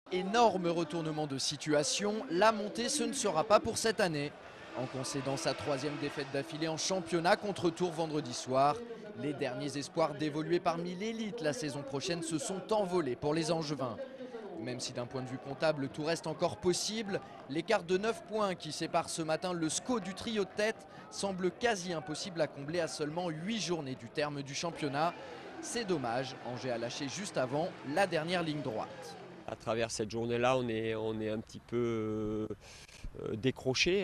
Énorme retournement de situation, la montée ce ne sera pas pour cette année. En concédant sa troisième défaite d'affilée en championnat contre Tours vendredi soir, les derniers espoirs d'évoluer parmi l'élite la saison prochaine se sont envolés pour les Angevins. Même si d'un point de vue comptable tout reste encore possible, l'écart de 9 points qui sépare ce matin le SCO du trio de tête semble quasi impossible à combler à seulement 8 journées du terme du championnat. C'est dommage, Angers a lâché juste avant la dernière ligne droite. À travers cette journée-là, on est un petit peu décroché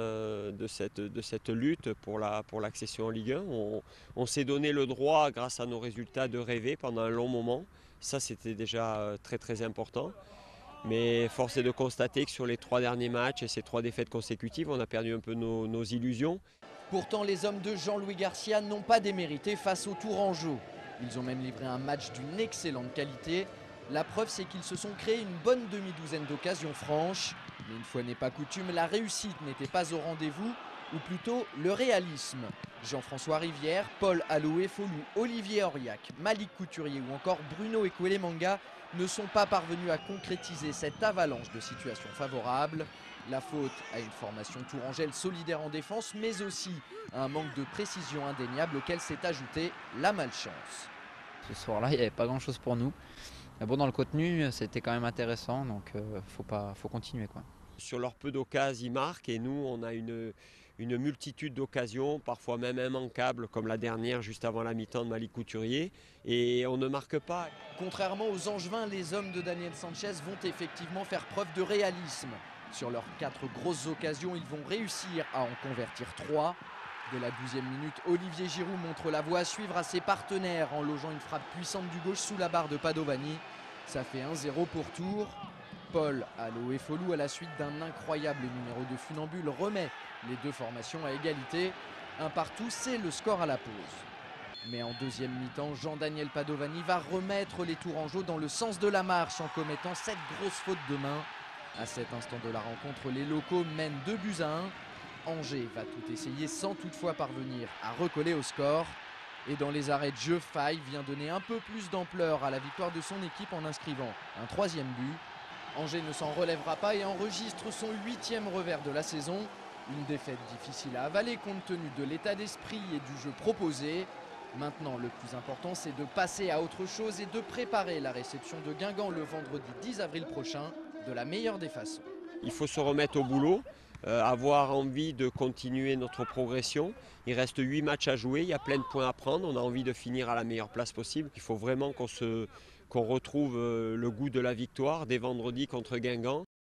de cette lutte pour l'accession en Ligue 1. On s'est donné le droit, grâce à nos résultats, de rêver pendant un long moment. Ça, c'était déjà très très important. Mais force est de constater que sur les 3 derniers matchs et ces 3 défaites consécutives, on a perdu un peu nos illusions. Pourtant, les hommes de Jean-Louis Garcia n'ont pas démérité face aux Tourangeaux. Ils ont même livré un match d'une excellente qualité. La preuve, c'est qu'ils se sont créés une bonne demi-douzaine d'occasions franches. Mais une fois n'est pas coutume, la réussite n'était pas au rendez-vous, ou plutôt le réalisme. Jean-François Rivière, Paul Aloé-Folou, Olivier Auriac, Malik Couturier ou encore Bruno Ekwelemanga ne sont pas parvenus à concrétiser cette avalanche de situations favorables. La faute à une formation tourangelle solidaire en défense, mais aussi à un manque de précision indéniable auquel s'est ajoutée la malchance. Ce soir-là, il n'y avait pas grand-chose pour nous. Mais bon, dans le contenu, c'était quand même intéressant, donc faut continuer, quoi. Sur leur peu d'occasions, ils marquent et nous, on a une multitude d'occasions, parfois même immanquables, comme la dernière juste avant la mi-temps de Malik Couturier, et on ne marque pas. Contrairement aux Angevins, les hommes de Daniel Sanchez vont effectivement faire preuve de réalisme. Sur leurs 4 grosses occasions, ils vont réussir à en convertir 3. Dès la 12e minute, Olivier Giroud montre la voie à suivre à ses partenaires en logeant une frappe puissante du gauche sous la barre de Padovani. Ça fait 1-0 pour Tours. Paul Aloé-Folou, à la suite d'un incroyable numéro de funambule, remet les deux formations à égalité. Un partout, c'est le score à la pause. Mais en deuxième mi-temps, Jean-Daniel Padovani va remettre les Tourangeaux dans le sens de la marche en commettant cette grosse faute de main. À cet instant de la rencontre, les locaux mènent 2-1. Angers va tout essayer sans toutefois parvenir à recoller au score. Et dans les arrêts de jeu, Faye vient donner un peu plus d'ampleur à la victoire de son équipe en inscrivant un 3e but. Angers ne s'en relèvera pas et enregistre son 8e revers de la saison. Une défaite difficile à avaler compte tenu de l'état d'esprit et du jeu proposé. Maintenant, le plus important, c'est de passer à autre chose et de préparer la réception de Guingamp le vendredi 10 avril prochain de la meilleure des façons. Il faut se remettre au boulot, avoir envie de continuer notre progression. Il reste 8 matchs à jouer, il y a plein de points à prendre, on a envie de finir à la meilleure place possible. Il faut vraiment qu'on retrouve le goût de la victoire dès vendredi contre Guingamp.